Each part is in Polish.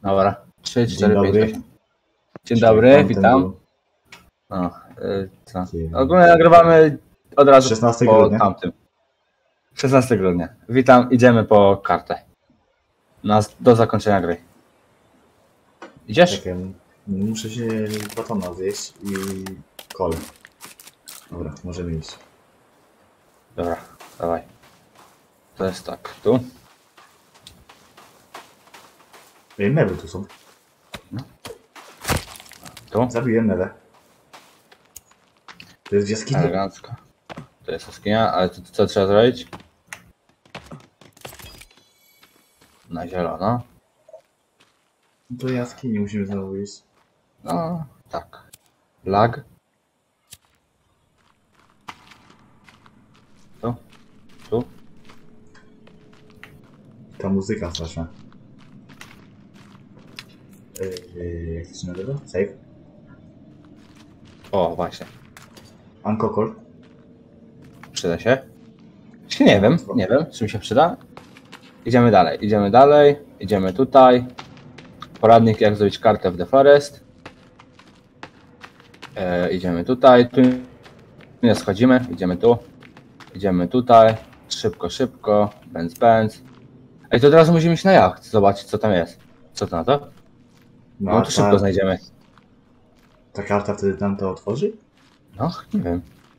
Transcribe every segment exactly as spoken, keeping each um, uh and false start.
Dobra. trzy, Dzień cztery, pięć, dobry. osiem. Dzień Czyli dobry, tamten witam. był O, y, co? Dzień. Ogólnie nagrywamy od razu szesnastego po grudnia. tamtym. szesnastego grudnia. Witam, idziemy po kartę. Na, do zakończenia gry. Idziesz? Czekaj, muszę się batona zjeść i kolę. Dobra, możemy iść. Dobra, dawaj. To jest tak, tu. Ej, mewy tu są. Tu. Zabiłem mewę. To jest w jaskini? Elegancko. To jest jaskinia, ale to, co trzeba zrobić? Na zielono. Do jaskini musimy znowu iść. No, tak. Lag. Tu. Tu. Ta muzyka straszna. Yy, jak to się nazywa? Save? O, właśnie. Ankokol? Przyda się? Czy nie wiem, nie wiem, czy mi się przyda. Idziemy dalej, idziemy dalej, idziemy tutaj. Poradnik, jak zrobić kartę w The Forest. E, idziemy tutaj, tu nie schodzimy, idziemy tu. Idziemy tutaj, szybko, szybko, bęc, bęc. Ej, to teraz musimy iść na jacht, zobaczyć co tam jest. Co to na to? No, No a to szybko ta, znajdziemy. ta karta wtedy nam to otworzy? No, nie wiem.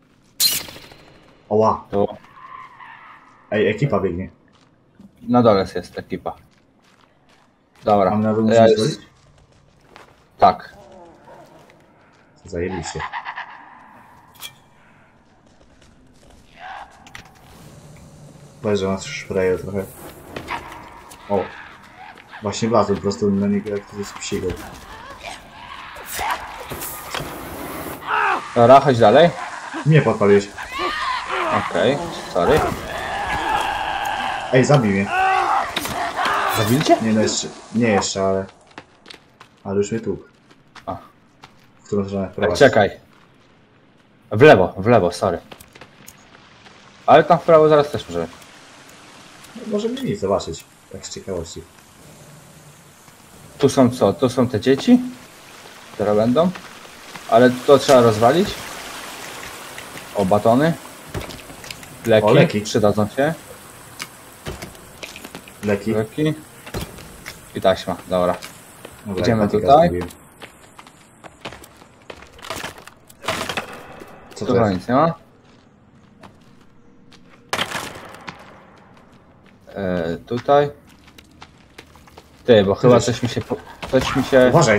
Oła! Tu Ej, ekipa biegnie. na dole jest ekipa. Dobra. Mamy na dół ja musimy już... schodzić? Tak. Zajebiście. Weź, że nas szpreje trochę. O! Właśnie wlazłem po prostu na niego, jak ktoś psigał. Dobra, chodź dalej. Mnie podpaliłeś. Okej, sorry. Ej, zabij mnie. Zabili cię? Nie no jeszcze, nie jeszcze, ale... Ale już mnie tłukł. A. W którą stronę Tak, prowadzi? czekaj. W lewo, w lewo, sorry. Ale tam w prawo zaraz też możemy. No, możemy iść zobaczyć. Tak z ciekawości. Tu są co? Tu są te dzieci, które będą. Ale to trzeba rozwalić. O, batony. Leki, O, leki. przydadzą się. Leki. Leki. I taśma, dobra. Dobra, Idziemy ja patyka tutaj. zgubiłem. Co Tu to chyba jest? nic nie ma. E, tutaj. Ty, bo chyba jest? coś mi się... po- Coś mi się... Uważaj!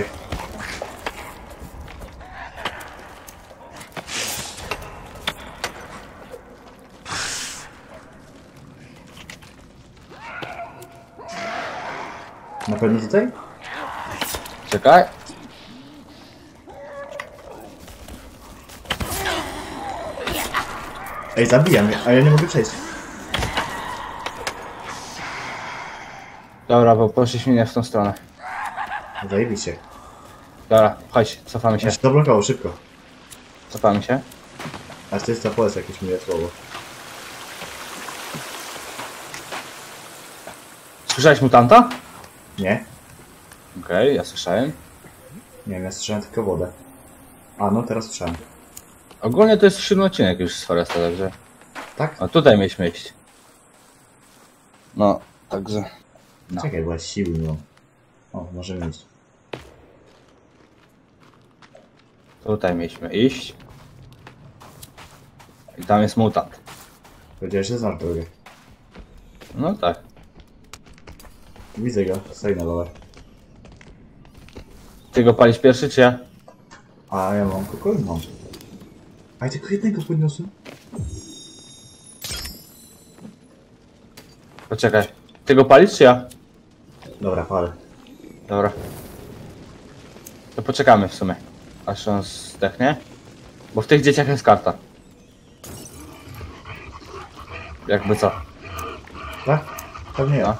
Na pewno tutaj? Czekaj. Ej, zabija mnie, a ja nie mogę przejść. Dobra, bo poszliśmy nie w tą stronę. Zajebiście. Dobra, chodź, cofamy się. Ja się to blokowało szybko. Cofamy się. Aż to jest to polec jakieś miłe słowo. Słyszałeś mutanta? Nie? Okej, ja słyszałem. Nie wiem, ja słyszałem tylko wodę. A, no teraz słyszałem. Ogólnie to jest siódmy odcinek już z Foresta, także... Tak? O, tutaj mieliśmy iść. No, także... No. Czekaj, była siły, no. O, możemy iść. Tutaj mieliśmy iść. I tam jest mutant. Powiedziałeś, że znasz drogę. No tak. Widzę go, stoi na dole. Ty go palisz pierwszy, czy ja? A ja mam kogoś? Mam. A ja tylko jednego podniosłem. Poczekaj. Ty go palisz, czy ja? Dobra, palę. Dobra. To poczekamy w sumie. Aż on zdechnie. Bo w tych dzieciach jest karta. Jakby co? Tak? Pewnie ja. No.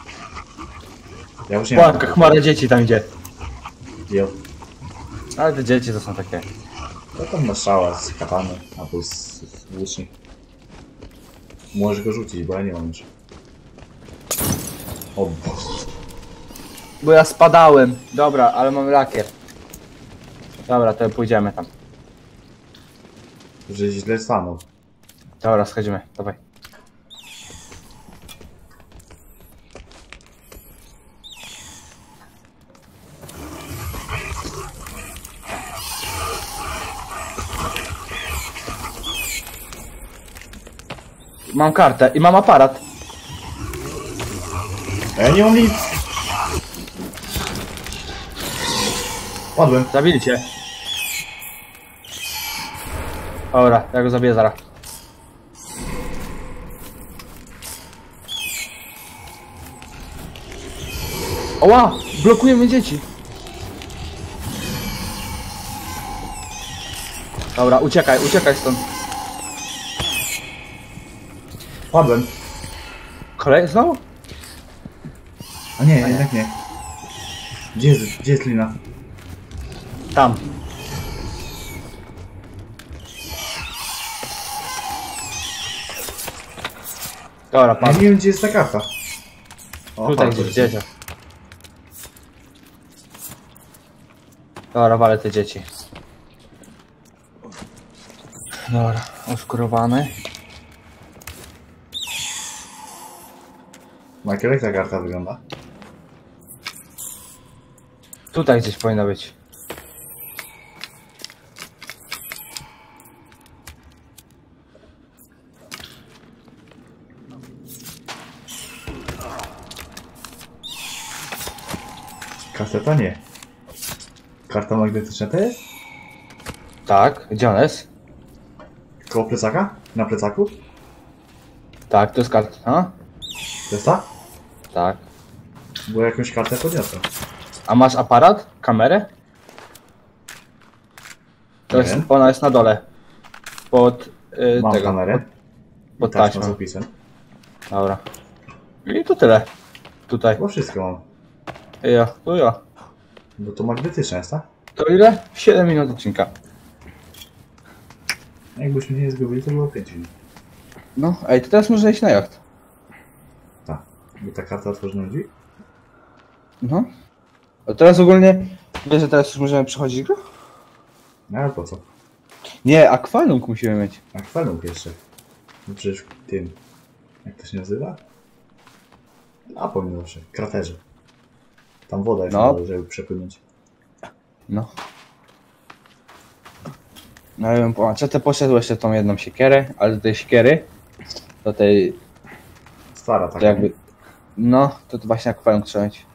Ja już nie O, mam. jaka chmara dzieci tam idzie. Jo. Ale te dzieci to są takie... To tam na strzała z katany, albo z, z łucznik. Możesz go rzucić, bo ja nie mam już. O Boże. Bo ja spadałem. Dobra, ale mam lakier. Dobra, to pójdziemy tam. Że źle stanął. Dobra, schodzimy. Dawaj. Mam kartę i mam aparat. A ja nie mam nic. Padłem. Zabili cię. Dobra, ja go zabiję zaraz. Oła! Blokujemy dzieci. Dobra, uciekaj, uciekaj stąd. Padłem. Kolej znowu? A nie, jednak nie. Gdzie jest, gdzie jest lina? Tam. Dobra, Ja pan. nie wiem, gdzie jest ta karta. O, Tutaj padłem. gdzieś dziecię. Dobra, walę te dzieci. Dobra, oskurowany. Michael, jak ta karta wygląda? Tutaj gdzieś powinno być. Kaseta nie. Karta magnetyczna to jest? Tak, gdzie on jest? Koło plecaka? Na plecaku? Tak, to jest karta. A? To jest ta? Tak. Bo jakąś kartę podniosłem. A masz aparat? Kamerę? To Nie jest, wiem. ona jest na dole. Pod y, Mam tego. kamerę. Pod, pod I taśmę z taśmą. opisem. Dobra. I to tyle. Tutaj. Bo wszystko mam. Ja, to ja. Bo to magnetyczne jest, tak? To ile? siedem minut odcinka. Jakbyśmy nie zgubili, to było pięć minut. No, ej, to teraz można iść na jacht. Tak. Bo ta karta otworzy nam drzwi? No. A teraz ogólnie, wiesz, że teraz już możemy przechodzić grę? No ale po co? Nie, akwarium musimy mieć. Akwarium jeszcze. No przecież w tym... Jak to się nazywa? A powinno się. Kraterze. Tam woda jest, No. no. Żeby przepłynąć. No. No ja bym pomagał. Te poszedł jeszcze tą jedną siekierę, ale do tej siekiery, do tej, Stara to taka. jakby, no, to, to właśnie akwarium trzeba mieć.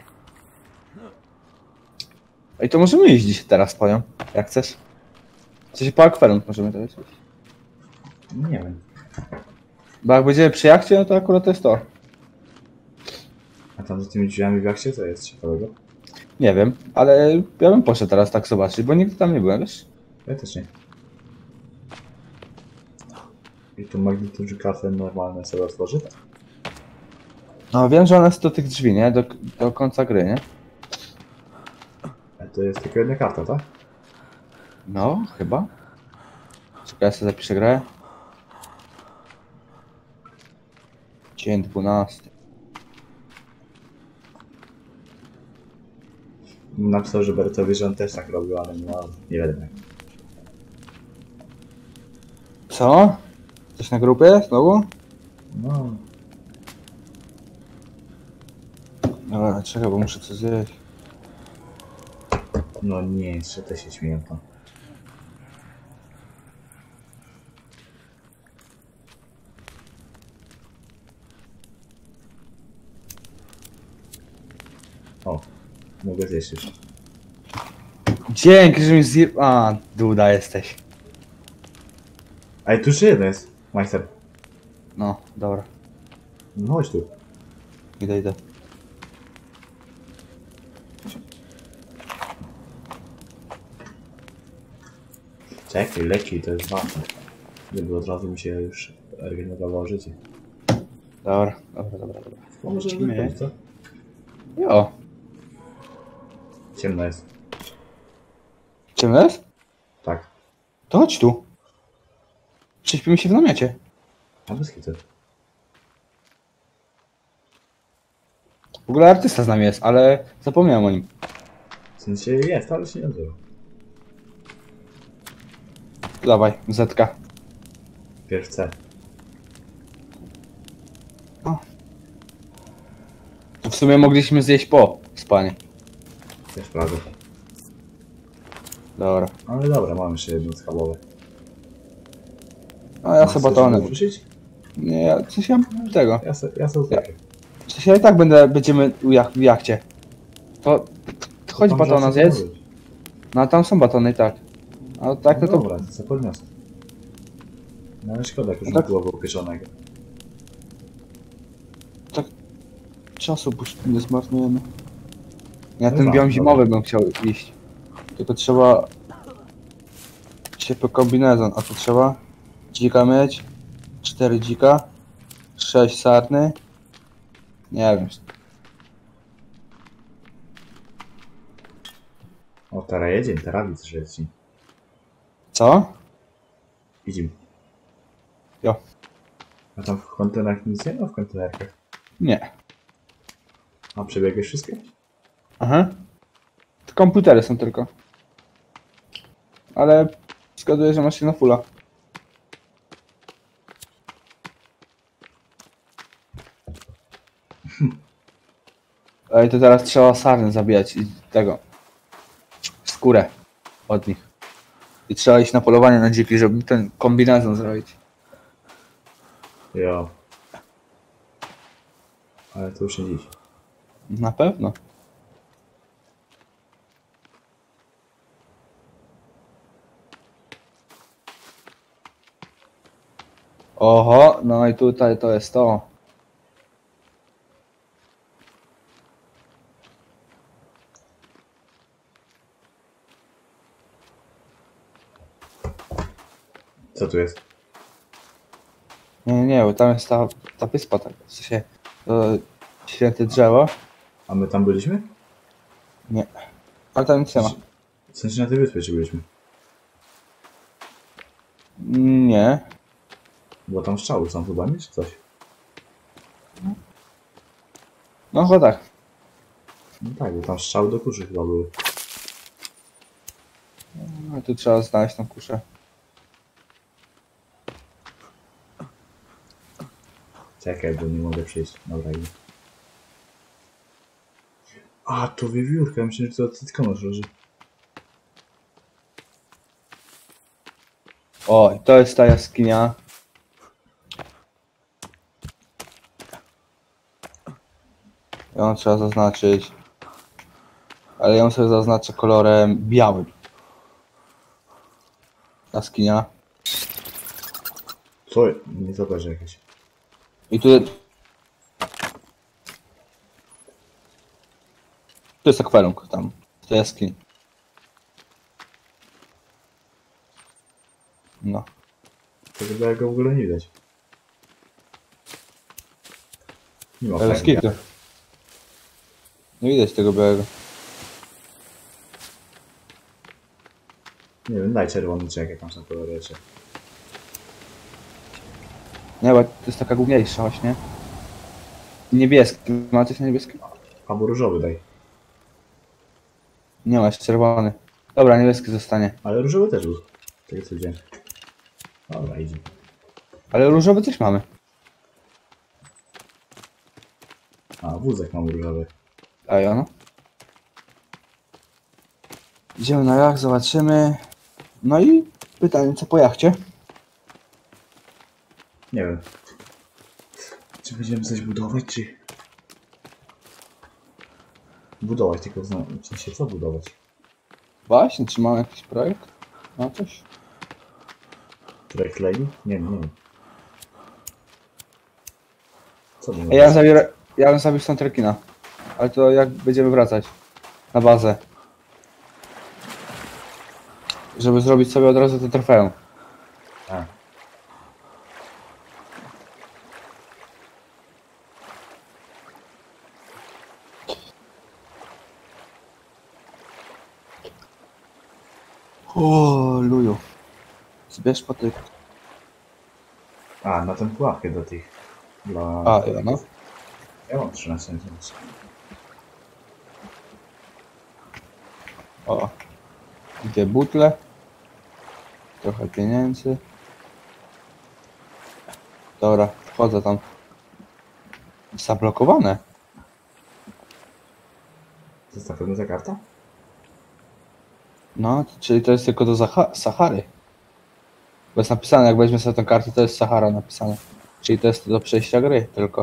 Ej, to możemy iść dziś teraz po nią, jak chcesz. W sensie po akwarium możemy teraz iść. Nie wiem. Bo jak będziemy przy jachcie, no to akurat to jest to. A tam za tymi drzwiami w jakcie co jest ciekawego? Nie wiem, ale ja bym poszedł teraz tak zobaczyć, bo nigdy tam nie byłem, wiesz? Ja też nie. I tu magnetyczny kartę normalne sobie otworzy? No wiem, że ona jest do tych drzwi, nie? Do, do końca gry, nie? A to jest tylko jedna karta, tak? No, chyba. Czekaj, ja sobie zapiszę grę. Dzień dwunasty. Napisał, że Bertowi, że on też tak robił, ale no, nie wiadomo. Co? Coś na grupie znowu? No, Dobra, czekaj, bo muszę coś zjeść. no nie, jeszcze też się śmieją tam. O, mogę zjeść już. Dzięki, że mi zje... A, duda jesteś. Ej, tu jeszcze jeden jest, majster. No, dobra. No chodź tu. Idę, idę. Czekaj, leki to jest ważne. Żeby od razu mi się już regenerowało życie. Dobra, dobra, dobra, dobra. No może Lecimy. wychodzić, co? Jo. Ciemno jest. Ciemno jest? Tak. To chodź tu. Prześpimy się w namiocie. A bez hitu. W ogóle artysta z nami jest, ale zapomniałem o nim. W sensie jest, ale się nie odzywa. Dawaj, zetka. Pierw C. To w sumie mogliśmy zjeść po spanie. Też prawda. Dobra. Ale dobra, mam jeszcze jedno schabowe. A ja Masz sobie coś, batony. żeby wrzucić? Nie, ja coś ja tego. Ja se, ja se utopię. W sensie ja i tak będę, będziemy u jak, w jachcie. To chodź Tam batona zawsze zjedz. może być. No a tam są batony, tak. A tak No no to... dobra, to sobie podniosę. No ale szkoda, jak już No nie tak. było upieczonego. Tak czasu pusz- nie zmarnujemy. Ja No ten tak, biom dobra. zimowy bym chciał iść. Tylko trzeba... Ciepły kombinezon, a tu trzeba... Dzika mieć. Cztery dzika. Sześć sarny. Nie wiem. O, teraz jedziemy, teraz widzę, że jest. Co? Idziemy. Jo. A tam w kontenerach nic nie ma w kontenerkach. Nie. A przebiegłeś wszystkie? Aha. To komputery są tylko. Ale zgaduję, że masz się na fulla. Ej, to teraz trzeba sarny zabijać i tego. Skórę od nich. I trzeba iść na polowanie na dziki, żeby ten kombinezon zrobić. Jo. Ale to już nie dziś. Na pewno. Oho, no i tutaj to jest to. Co tu jest? Nie, nie, nie, bo tam jest ta, ta wyspa, tak, w sensie, to święte drzewo. A my tam byliśmy? Nie. Ale tam nic nie ma. W sensie na tej wyspie czy byliśmy? Nie. Bo tam strzały są chyba, nie? Czy coś? No chyba tak. No tak, bo tam strzały do kuszy chyba były. No tu trzeba znaleźć tą kuszę. Czekaj, bo nie mogę przyjść. Dobra, idę. A, to wiewiórka. Myślę, że to cytkonosz leży. O, i to jest ta jaskinia. Ją trzeba zaznaczyć. Ale ją sobie zaznaczę kolorem białym. Jaskinia. Co? Nie zobacz jakieś. I tu... Tu jest akwarium tam. W tej jaskini. No. Tego białego w ogóle nie widać. Nie ma Bez fajnie. kitu. Nie widać tego białego. Nie wiem, daj czerwony czy jakie tam są kolory jeszcze. Nie, bo to jest taka główniejsza właśnie. Niebieski. Ma coś na niebieskim? Albo różowy daj. Nie ma, jest czerwony. Dobra, niebieski zostanie. Ale różowy też był. Tego co widziałem. Dobra, idzie. Ale różowy też mamy. A, wózek mam różowy. A ja no. Idziemy na jacht, zobaczymy. No i pytanie, co po jachcie? Nie wiem. Czy będziemy coś budować, czy... Budować, tylko znam... W sensie, co budować? Właśnie, czy mamy jakiś projekt? No coś? Projekt Legi? Nie wiem, nie wiem. Co Ej, budować? ja bym zabiorę, ja bym zabił stąd rekina. Ale to jak będziemy wracać? Na bazę. Żeby zrobić sobie od razu to trofeum. A. O, luju. Zbierz patyk. A, na tę pułapkę do tych... Dla... A, ja no. Ja mam trzynaście miesięcy. O. Dwie butle. Trochę pieniędzy. Dobra, wchodzę tam. Zablokowane. To jest na pewno ta karta? No, czyli to jest tylko do Zaha Sahary. Bo jest napisane, jak weźmie sobie tę kartę, to jest Sahara napisane. Czyli to jest do przejścia gry tylko.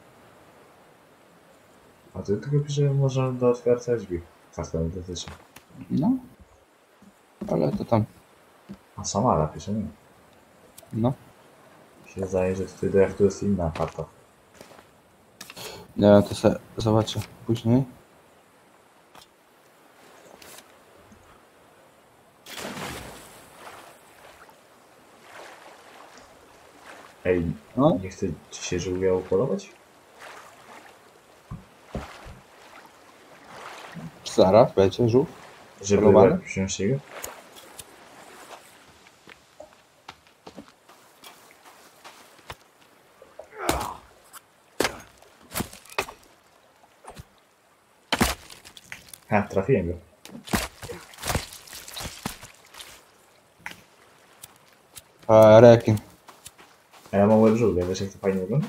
A tu tylko pisze, że można do otwarcia drzwi. Karta dotyczy. No. Ale to tam, A Samara pisze, nie? no. Mi się zdaje, że tutaj jak to jest inna karta. Nie wiem, to sobie zobaczę później. Ej, No. nie chce ci się żółwia upolować? Zaraz będzie żółw. Żeby Polowany? łeb wziąć jego? Ha, trafiłem go. A, rekin. A ja mam łeb żółwia, wiesz jak to fajnie wygląda?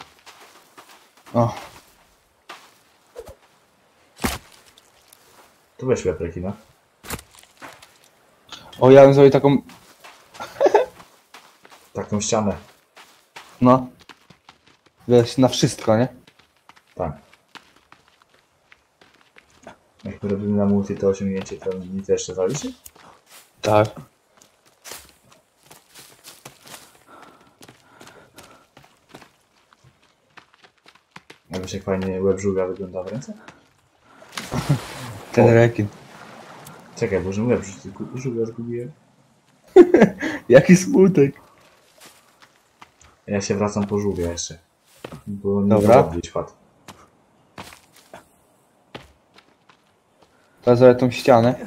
O, Tu weź łeb rekina. o ja bym zrobił taką, Taką ścianę. no. Wiesz, na wszystko, nie? Tak. Jak my robimy na multi to osiągnięcie, to mi to jeszcze zaliczy? Tak. A wiesz jak fajnie łeb żółwia wygląda w ręce? Ten O. rekin. Czekaj, bo że łeb żół- żółwia zgubiłem. Jaki smutek. Ja się wracam po żółwia jeszcze. Bo nie Dobra. gdzieś padł. Teraz zrobię tą ścianę.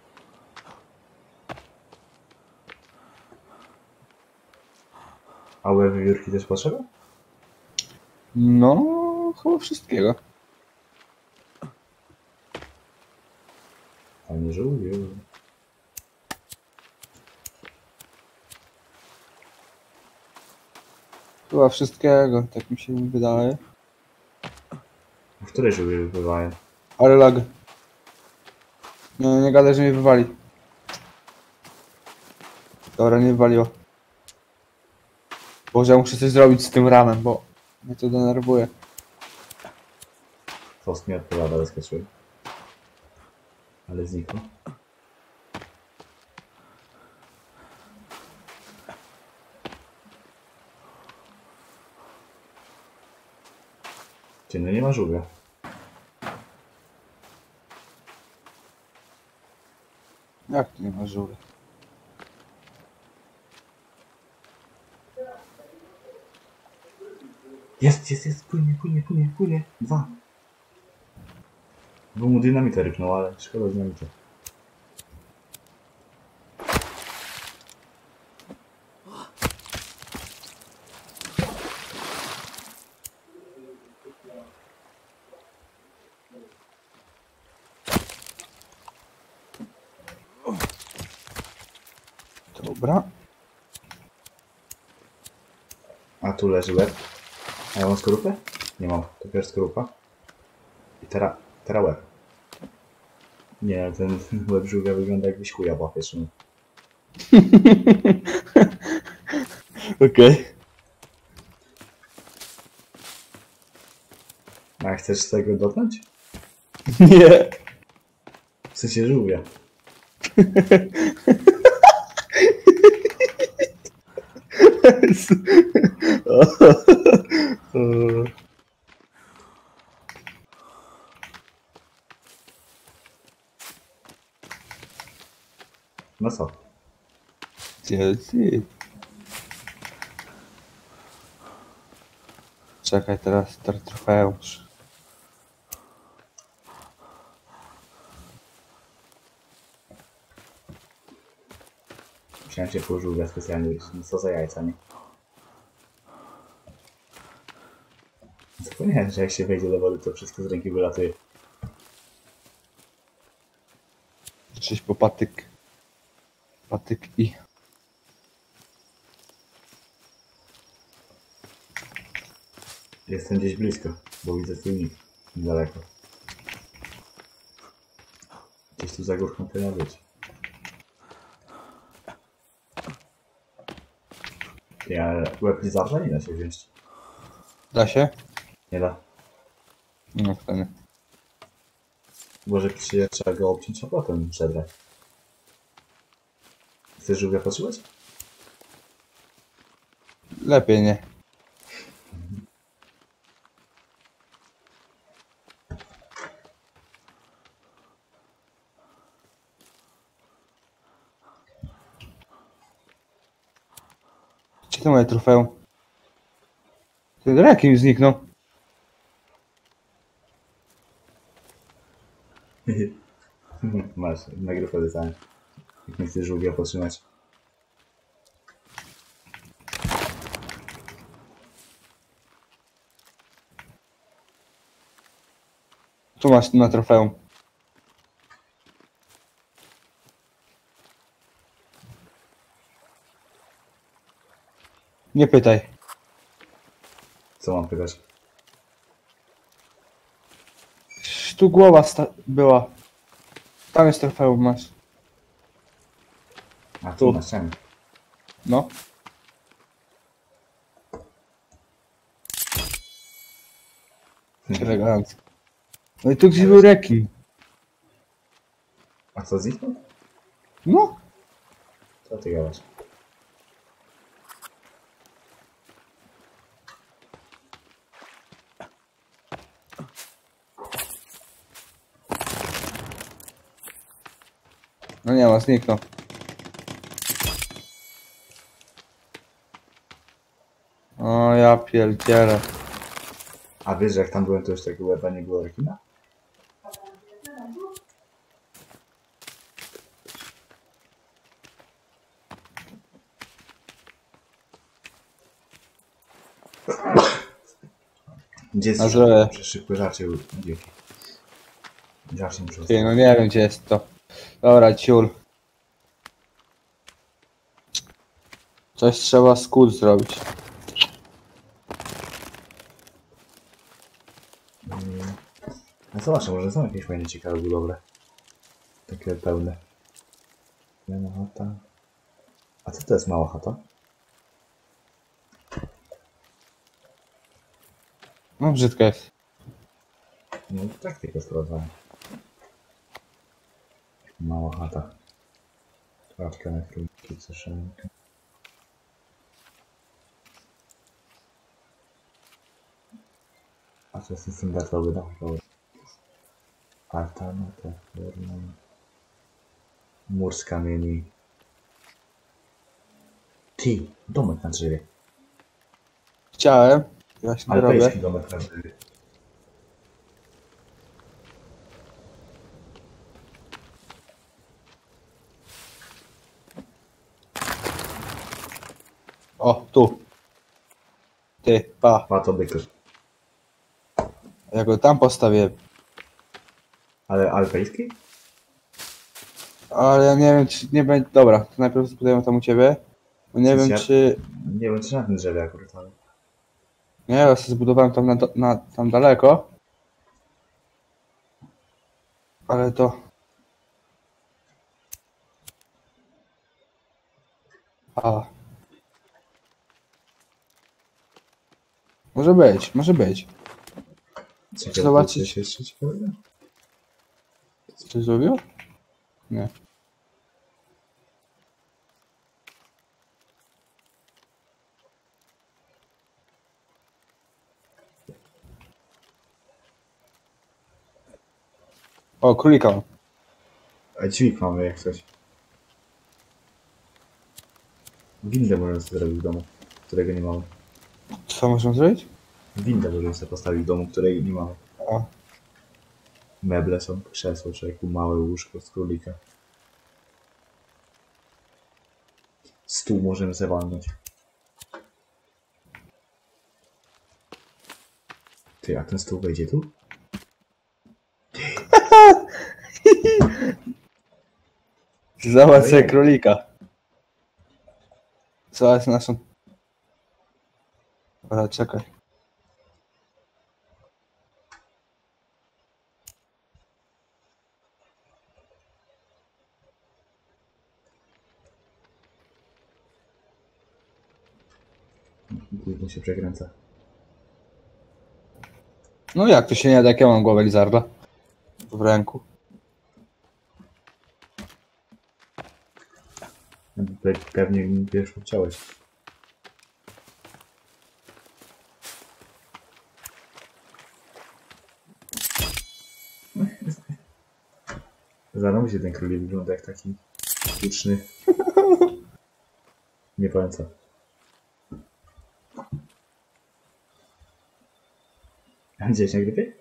A łeb wiórki też potrzeba? No, chyba wszystkiego. A nie żółwiu. Chyba wszystkiego, tak mi się wydaje. W której żółwie wypływają? Ale lag. Nie, nie gadaj, że mnie wywali. Dobra, nie wywaliło. Boże, ja muszę coś zrobić z tym ramem, bo mnie to denerwuje. Faust nie odpowiada, zaskoczyłem. Ale zniknął. Ty, no nie ma żółwia. Jak tu nie ma żółwia? Jest, jest, jest, płynie, płynie, płynie, płynie. Dwa. Bo mu dynamita ryknął, ale szkoda dynamita. Dobra. A tu leży łeb. A ja mam skorupę? Nie mam. To pierwsza skorupa. I teraz, teraz łeb. Nie, ten łeb żółwia wygląda jakbyś chuja była pierwszym. Okej. A chcesz z tego dotknąć? Nie. W sensie żółwia. No co? Dzieci. Czekaj, teraz teraz trofeusz. Musiałem się po żółwia specjalnie, no co za jajca, nie? Zapomniałem, że jak się wejdzie do wody, to wszystko z ręki wylatuje. Coś po patyk. Patyk i... Jestem gdzieś blisko, bo widzę twój nick. Niedaleko. Gdzieś tu za górką powinna być. Ja łeb nie zawsze nie da się wziąć. Da się? Nie da. No wtedy. Może się trzeba go obciąć, a potem przebrać. Chcesz żółwia potrzebować? Lepiej nie. Gdzie to moje trofeum? Ten rekin zniknął. Masz, nagrywkę dostałem. Jak nie chcesz żółwia potrzymać. Tu masz na trofeum. Nie pytaj. Co mam pytać? Tu głowa sta była. Tam jest trofeum, masz. A tu Tu. na ścianie. No. Elegancko. No i tu gdzie był rekin. A co zniknął? No. Co ty gadasz? No nie ma, zniknął. O ja pierdzielę. A wiesz, że jak tam byłem, to już takiego łeba nie było rekina? Gdzie jest A że- szybko żarcie dzieci? Żarcie muszę Ty, no nie wiem gdzie jest to. Dobra, ciul. Coś trzeba z kul zrobić. No zobacz, może są jakieś fajne, ciekawe budowle. Takie pełne. Mała chata. A co to jest mała chata? No brzydka jest. No tak tylko sprawdzałem. Mała chata. Klatka na króliki, ceszenka. A to jest standardowy dom. Alternatywna forma. Mur z kamieni. Ty, domek na drzewie. Chciałem. Właśnie to robię. Alpejski domek na drzewie. O, tu. Ty, pa. Pa to byk. Ja go tam postawię. Ale alpejski? Ale ja nie wiem czy nie będzie... Dobra, to najpierw zbudujemy tam u ciebie. Bo nie wiem Ja- czy... Nie wiem, czy na tym drzewie akurat, ale... Nie, ja sobie zbudowałem tam, na, na, tam daleko. Ale to... A. Może być, może być. Czekaj, zobaczyć? coś jeszcze ciekawego? Coś zrobił? Nie. O, królika mam. A dźwig mamy jak coś. Windę możemy sobie zrobić w domu, którego nie mamy. Co możemy zrobić? Windę możemy sobie postawić w domu, której nie mamy. A. Meble są, krzesło, człowieku, małe łóżko z królika. Stół możemy sobie walnąć. Ty, a ten stół wejdzie tu? Zobacz sobie Ojej. królika. Co jest naszą... Dobra, czekaj. Gówno się przekręca. No jak to się nie da, jak ja mam głowę lizarda w ręku. Pe pewnie wiesz, chciałeś. Zarobi się ten królik, wygląda jak taki sztuczny. Nie powiem co. A gdzieś na grypie?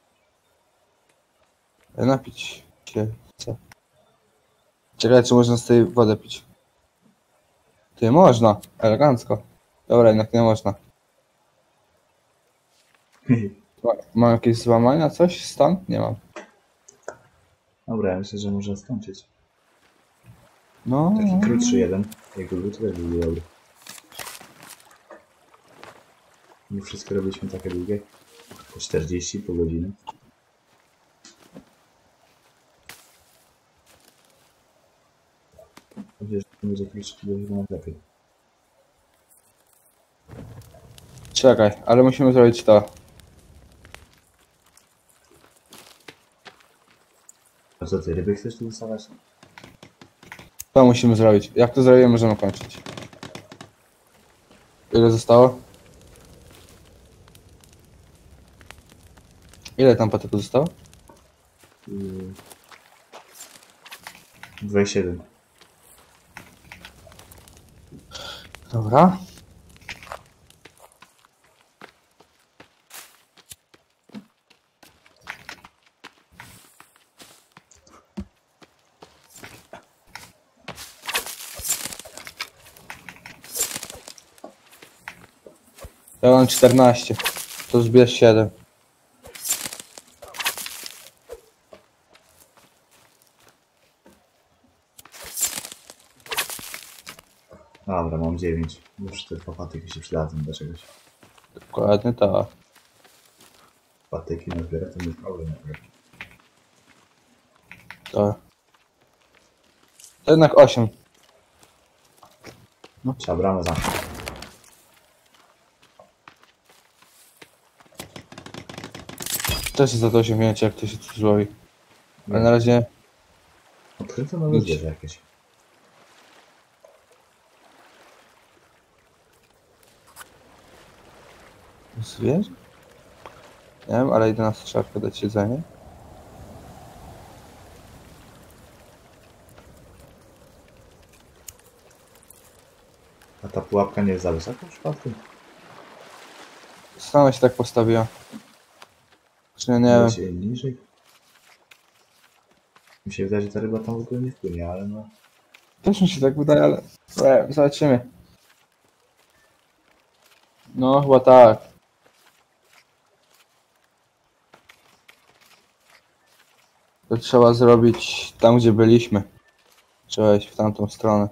Napić się chce. Czekaj, czy można z tej wodę pić? Ty, można. Elegancko. Dobra, jednak nie można. Ma- Mam jakieś złamania, coś? Stan? Nie mam. Dobra, ja myślę, że można skończyć. No. Taki krótszy jeden. Jakby był, to też byłby dobry. My wszystko robiliśmy takie długie. Po czterdzieści, po godziny. Wiesz, że będzie krótszy, będzie chyba lepiej. Czekaj, ale musimy zrobić to. A co ty, ryby chcesz tu ustawać? To musimy zrobić. Jak to zrobimy, możemy kończyć. Ile zostało? Ile tam patyku zostało? Yy... dwadzieścia siedem. Dobra. Ja mam czternaście. To zbierz siedem. Dobra, mam dziewięć. Już te dwa patyki się przydadzą do czegoś. Dokładnie tak. Patyki na zbiorę to nie problem. To. To jednak osiem. Trzeba bramę zamknąć. Też jest za to osiągnięcie, jak to się tu złowi. Ale na razie... Odkryto nowe Nic. zwierzę jakieś. Zwierz? Nie wiem, ale idę na strzałkę dać jedzenie. A ta pułapka nie jest za wysoka w przypadku? Sama się tak postawiła. Czy nie, nie Może wiem. się niżej? Mi się wydaje, że ta ryba tam w ogóle nie wpłynie, ale no... Też mi się tak wydaje, ale... E, zobaczymy. No, chyba tak. To trzeba zrobić tam, gdzie byliśmy. Trzeba iść w tamtą stronę.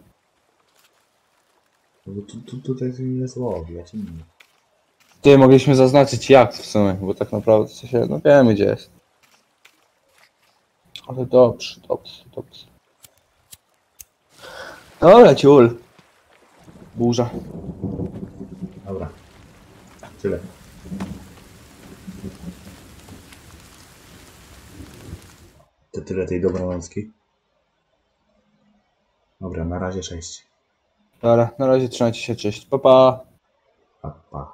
No bo tu, tu, tutaj to nie złowi, ja ci nie mówię. Ty, mogliśmy zaznaczyć jak w sumie, bo tak naprawdę co się... No wiemy, gdzie jest. Ale dobrze, dobrze, dobrze. Dobra, ciul. Burza. Dobra. Tyle. To tyle tej dobranocki. Dobra, na razie cześć. Dobra, na razie trzymajcie się, cześć. Pa, pa. Pa, pa.